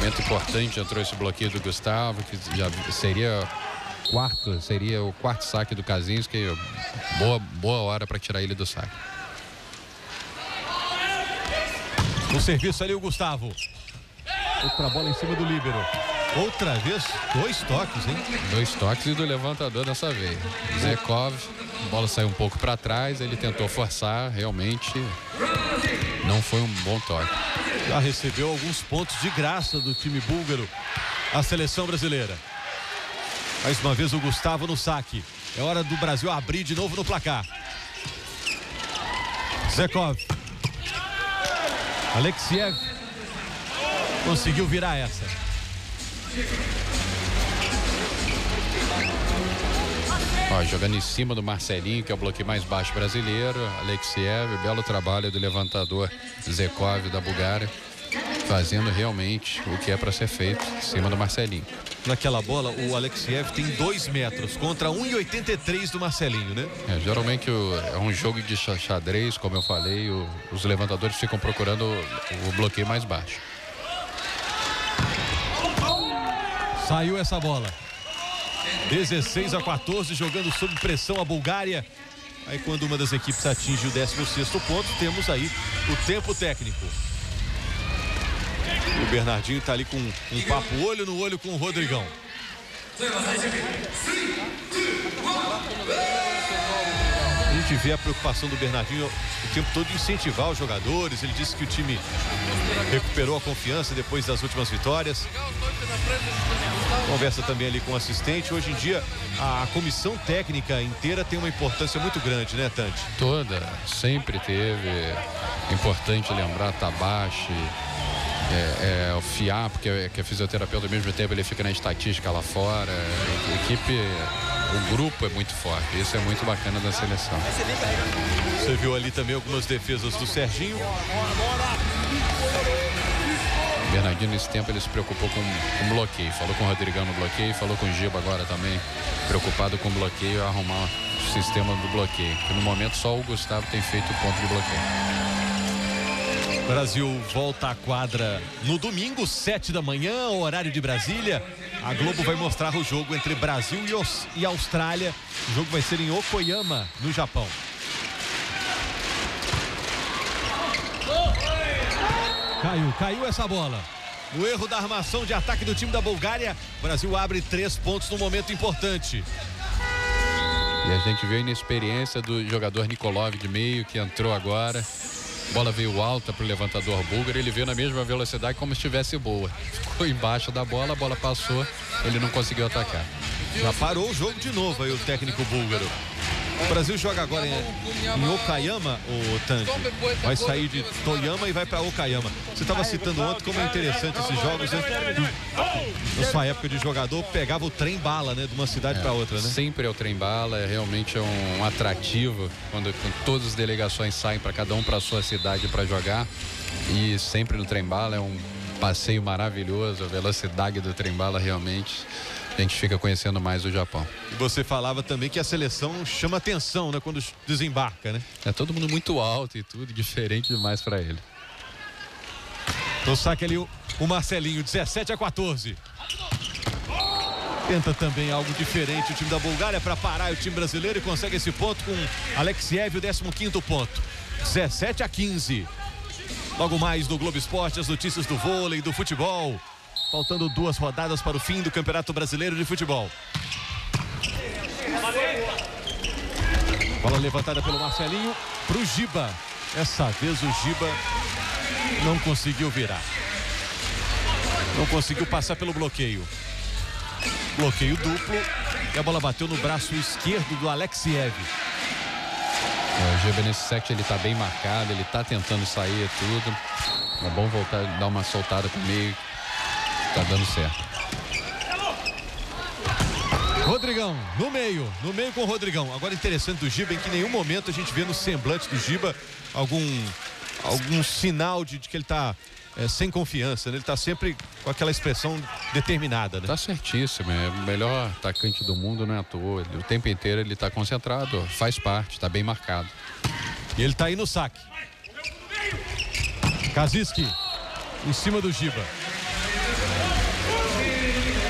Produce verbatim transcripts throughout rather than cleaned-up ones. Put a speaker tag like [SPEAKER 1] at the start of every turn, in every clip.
[SPEAKER 1] Momento importante, entrou esse bloqueio do Gustavo, que já seria quarto, seria o quarto saque do Kaczynski. Boa, boa hora para tirar ele do saque.
[SPEAKER 2] No serviço ali o Gustavo. Outra bola em cima do líbero. Outra vez, dois toques, hein?
[SPEAKER 1] Dois toques e do levantador dessa vez. Zekov, a bola saiu um pouco para trás, ele tentou forçar, realmente não foi um bom toque.
[SPEAKER 2] Já recebeu alguns pontos de graça do time búlgaro, a seleção brasileira. Mais uma vez o Gustavo no saque. É hora do Brasil abrir de novo no placar. Zekov. Alexiev conseguiu virar essa.
[SPEAKER 1] Ó, jogando em cima do Marcelinho, que é o bloqueio mais baixo brasileiro. Alexiev, belo trabalho do levantador Zekov da Bulgária, fazendo realmente o que é para ser feito em cima do Marcelinho.
[SPEAKER 2] Naquela bola, o Alexiev tem dois metros contra um e oitenta e três do Marcelinho, né?
[SPEAKER 1] É, geralmente o, é um jogo de xadrez, como eu falei, o, os levantadores ficam procurando o, o bloqueio mais baixo.
[SPEAKER 2] Saiu essa bola. dezesseis a quatorze, jogando sob pressão a Bulgária. Aí quando uma das equipes atinge o décimo sexto ponto, temos aí o tempo técnico. O Bernardinho tá ali com um papo olho no olho com o Rodrigão. A gente vê a preocupação do Bernardinho o tempo todo de incentivar os jogadores. Ele disse que o time recuperou a confiança depois das últimas vitórias. Conversa também ali com o assistente. Hoje em dia a comissão técnica inteira tem uma importância muito grande, né, Tante?
[SPEAKER 1] Toda, sempre teve. Importante lembrar Tabachi, é, é, o Fiá, porque é, que é fisioterapeuta ao mesmo tempo, ele fica na estatística lá fora. A equipe, o grupo é muito forte. Isso é muito bacana da seleção.
[SPEAKER 2] Você viu ali também algumas defesas do Serginho.
[SPEAKER 1] O Bernardinho nesse tempo ele se preocupou com o bloqueio, falou com o Rodrigão no bloqueio, falou com o Giba agora também, preocupado com o bloqueio, arrumar o sistema do bloqueio, que no momento só o Gustavo tem feito o ponto de bloqueio.
[SPEAKER 2] O Brasil volta à quadra no domingo, sete da manhã, horário de Brasília. A Globo vai mostrar o jogo entre Brasil e Austrália. O jogo vai ser em Yokohama, no Japão. Caiu, caiu essa bola. No erro da armação de ataque do time da Bulgária, o Brasil abre três pontos num momento importante.
[SPEAKER 1] E a gente vê a inexperiência do jogador Nikolov de meio, que entrou agora. A bola veio alta para o levantador búlgaro, ele veio na mesma velocidade como se estivesse boa. Ficou embaixo da bola, a bola passou, ele não conseguiu atacar.
[SPEAKER 2] Já parou o jogo de novo aí o técnico búlgaro. O Brasil joga agora em, em Okayama, o Tanque. Vai sair de Toyama e vai para Okayama. Você estava citando ontem como é interessante esses jogos, né? Na sua época de jogador, pegava o trem-bala, né? De uma cidade é, para outra, né?
[SPEAKER 1] Sempre é o trem-bala, é realmente é um atrativo quando, quando todas as delegações saem para cada um para a sua cidade para jogar. E sempre no trem-bala é um passeio maravilhoso, a velocidade do trem-bala realmente. A gente fica conhecendo mais o Japão.
[SPEAKER 2] E você falava também que a seleção chama atenção, né? Quando desembarca, né?
[SPEAKER 1] É todo mundo muito alto e tudo, diferente demais para ele.
[SPEAKER 2] No saque ali o, o Marcelinho, dezessete a quatorze. Tenta também algo diferente o time da Bulgária para parar o time brasileiro e consegue esse ponto com Alexiev, o décimo quinto ponto. dezessete a quinze. Logo mais no Globo Esporte, as notícias do vôlei, do futebol. Faltando duas rodadas para o fim do Campeonato Brasileiro de Futebol. Bola levantada pelo Marcelinho para o Giba. Essa vez o Giba não conseguiu virar. Não conseguiu passar pelo bloqueio. Bloqueio duplo. E a bola bateu no braço esquerdo do Alexiev.
[SPEAKER 1] É, o Giba nesse set ele está bem marcado, ele está tentando sair tudo. É bom voltar, dar uma soltada com o meio. Tá dando certo.
[SPEAKER 2] Rodrigão, no meio, no meio com o Rodrigão. Agora interessante do Giba, em que em nenhum momento a gente vê no semblante do Giba algum, algum sinal de, de que ele tá é, sem confiança, né? Ele tá sempre com aquela expressão determinada, né?
[SPEAKER 1] Tá certíssimo, é o melhor atacante do mundo, não é à toa. O tempo inteiro ele tá concentrado, faz parte, tá bem marcado.
[SPEAKER 2] E ele tá aí no saque. Kaczynski, em cima do Giba.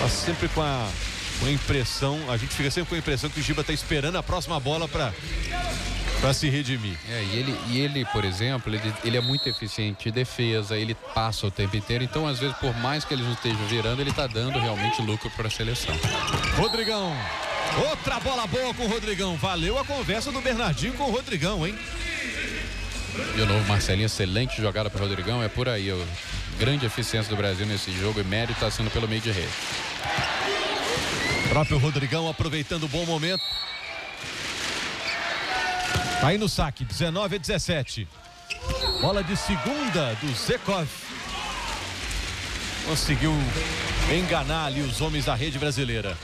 [SPEAKER 2] Tá sempre com a, com a impressão, a gente fica sempre com a impressão que o Giba tá esperando a próxima bola para para se redimir.
[SPEAKER 1] É, e ele, e ele por exemplo, ele, ele é muito eficiente em defesa, ele passa o tempo inteiro, então às vezes por mais que ele não esteja virando, ele tá dando realmente lucro para a seleção.
[SPEAKER 2] Rodrigão, outra bola boa com o Rodrigão, valeu a conversa do Bernardinho com o Rodrigão, hein?
[SPEAKER 1] De novo, Marcelinho, excelente jogada para o Rodrigão, é por aí, ó, grande eficiência do Brasil nesse jogo e mérito está sendo pelo meio de rede.
[SPEAKER 2] O próprio Rodrigão aproveitando o bom momento. Tá aí no saque, dezenove a dezessete. Bola de segunda do Zekov. Conseguiu enganar ali os homens da rede brasileira.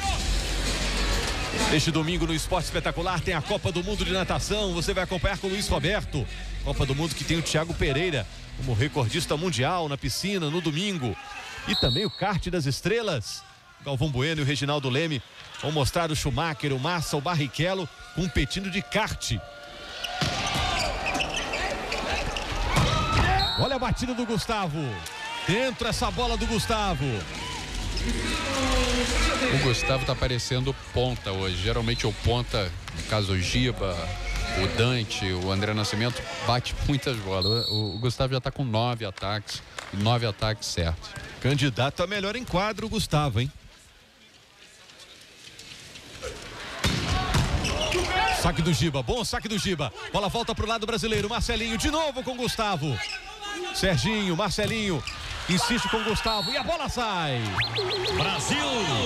[SPEAKER 2] Este domingo no Esporte Espetacular tem a Copa do Mundo de Natação. Você vai acompanhar com o Luiz Roberto. Copa do Mundo que tem o Thiago Pereira como recordista mundial na piscina no domingo. E também o kart das estrelas. Galvão Bueno e o Reginaldo Leme vão mostrar o Schumacher, o Massa, o Barrichello competindo de kart. Olha a batida do Gustavo. Dentro essa bola do Gustavo.
[SPEAKER 1] O Gustavo tá parecendo ponta hoje. Geralmente o ponta, no caso o Giba, o Dante, o André Nascimento, bate muitas bolas. O, o Gustavo já tá com nove ataques, nove ataques certos.
[SPEAKER 2] Candidato a melhor em quadro, o Gustavo, hein? Saque do Giba, bom saque do Giba. Bola volta pro lado brasileiro, Marcelinho de novo com Gustavo. Serginho, Marcelinho, insiste com o Gustavo e a bola sai.
[SPEAKER 3] Brasil!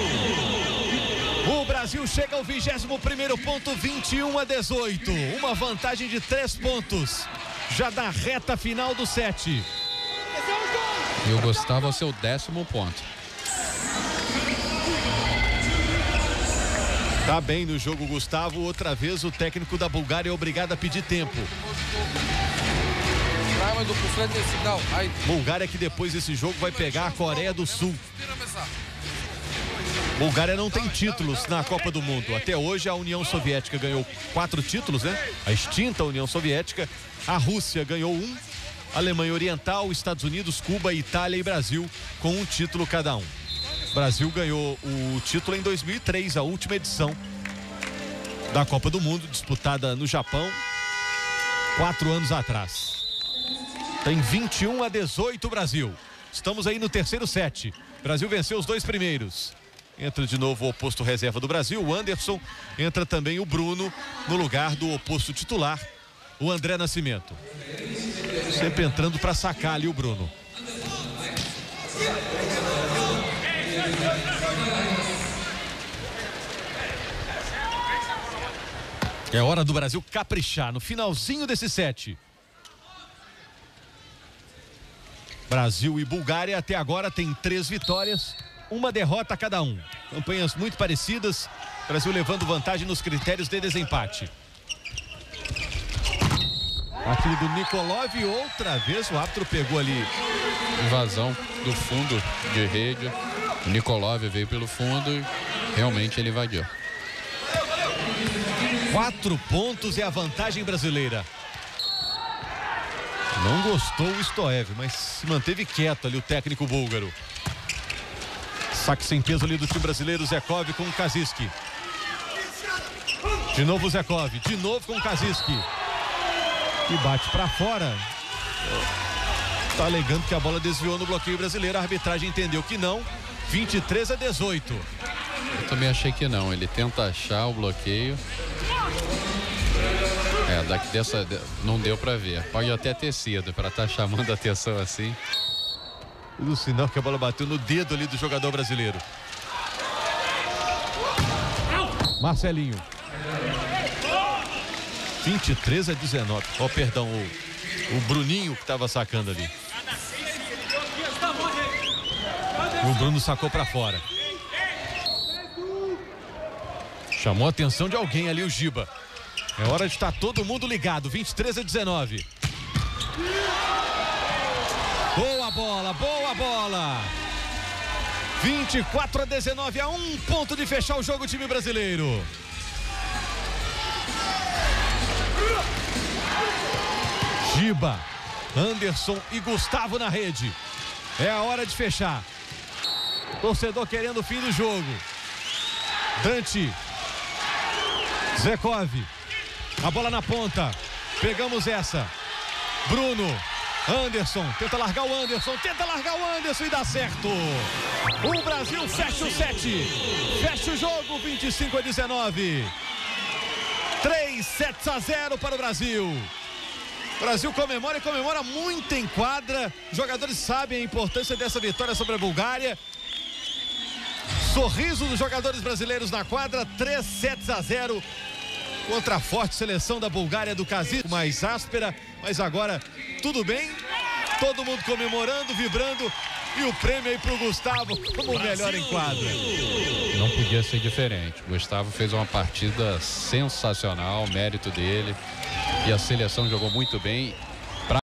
[SPEAKER 2] O Brasil chega ao vigésimo primeiro ponto, vinte e um a dezoito. Uma vantagem de três pontos. Já da reta final do set.
[SPEAKER 1] E o Gustavo é o seu décimo ponto.
[SPEAKER 2] Tá bem no jogo, Gustavo. Outra vez o técnico da Bulgária é obrigado a pedir tempo. Bulgária que depois desse jogo vai pegar a Coreia do Sul. Bulgária não tem títulos na Copa do Mundo. Até hoje a União Soviética ganhou quatro títulos, né? A extinta União Soviética. A Rússia ganhou um. A Alemanha Oriental, Estados Unidos, Cuba, Itália e Brasil com um título cada um. O Brasil ganhou o título em dois mil e três, a última edição da Copa do Mundo, disputada no Japão, quatro anos atrás. Tem vinte e um a dezoito o Brasil. Estamos aí no terceiro set. O Brasil venceu os dois primeiros. Entra de novo o oposto reserva do Brasil, o Anderson. Entra também o Bruno no lugar do oposto titular, o André Nascimento. Sempre entrando para sacar ali o Bruno. É hora do Brasil caprichar no finalzinho desse set. Brasil e Bulgária até agora tem três vitórias, uma derrota cada um. Campanhas muito parecidas. Brasil levando vantagem nos critérios de desempate. Aqui do Nikolov, outra vez o árbitro pegou ali.
[SPEAKER 1] Invasão do fundo de rede. O Nikolov veio pelo fundo e realmente ele invadiu.
[SPEAKER 2] Quatro pontos é a vantagem brasileira. Não gostou o Stoev, mas se manteve quieto ali o técnico búlgaro. Saque sem peso ali do time brasileiro, Zekov com o Kaziski. De novo o Zekov, de novo com o Kaziski. E bate para fora. Tá alegando que a bola desviou no bloqueio brasileiro. A arbitragem entendeu que não. vinte e três a dezoito.
[SPEAKER 1] Eu também achei que não. Ele tenta achar o bloqueio. É, daqui dessa não deu para ver. Pode até ter sido para estar tá chamando a atenção assim.
[SPEAKER 2] Tudo sinal que a bola bateu no dedo ali do jogador brasileiro. Marcelinho. vinte e três a dezenove. Ó, oh, perdão, o, o Bruninho que estava sacando ali. O Bruno sacou para fora. Chamou a atenção de alguém ali, o Giba. É hora de estar todo mundo ligado. vinte e três a dezenove. Boa bola, boa bola. vinte e quatro a dezenove, a um ponto de fechar o jogo, time brasileiro. Giba, Anderson e Gustavo na rede. É a hora de fechar. Torcedor querendo o fim do jogo. Dante. Zekov. A bola na ponta. Pegamos essa. Bruno. Anderson. Tenta largar o Anderson. Tenta largar o Anderson e dá certo. O Brasil fecha o sete. Fecha o jogo. vinte e cinco a dezenove. três sets a zero para o Brasil. O Brasil comemora e comemora muito em quadra. Os jogadores sabem a importância dessa vitória sobre a Bulgária. Sorriso dos jogadores brasileiros na quadra. três sets a zero contra a forte seleção da Bulgária do Kazik. Mais áspera, mas agora tudo bem. Todo mundo comemorando, vibrando. E o prêmio aí pro Gustavo como o melhor em quadra.
[SPEAKER 1] Não podia ser diferente. O Gustavo fez uma partida sensacional, mérito dele. E a seleção jogou muito bem.